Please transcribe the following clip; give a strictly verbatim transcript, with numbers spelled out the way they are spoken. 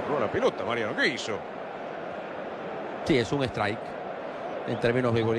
Agarró la pelota, Mariano. ¿Qué hizo? Sí, es un strike en términos de